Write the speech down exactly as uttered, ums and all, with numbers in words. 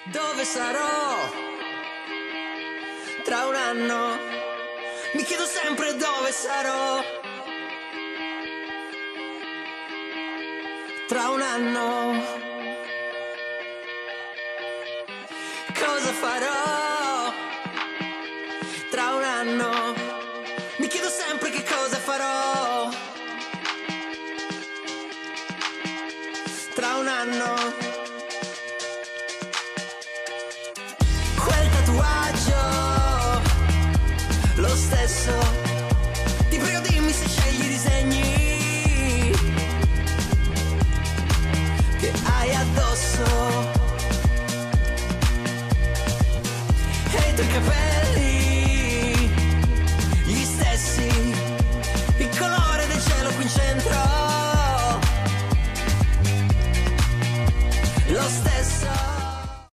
Dove sarò tra un anno? Mi chiedo sempre dove sarò tra un anno. Cosa farò tra un anno? Mi chiedo sempre che cosa farò tra un anno. Quel tatuaggio, lo stesso